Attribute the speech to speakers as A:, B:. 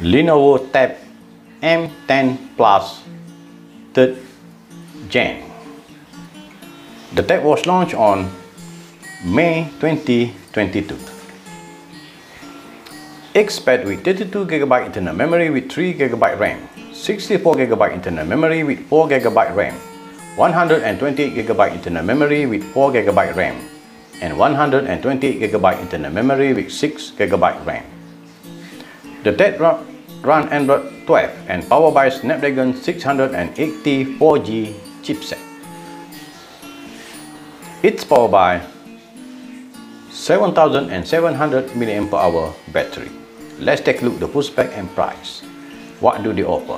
A: Lenovo Tab M10 Plus 3rd Gen. The tab was launched on May 2022. It's paired with 32GB internal memory with 3GB RAM, 64GB internal memory with 4GB RAM, 128GB internal memory with 4GB RAM, and 128GB internal memory with 6GB RAM. The tab runs Android 12 and powered by Snapdragon 680 4G chipset. It's powered by 7700 mAh battery. Let's take a look at the full spec and price. What do they offer?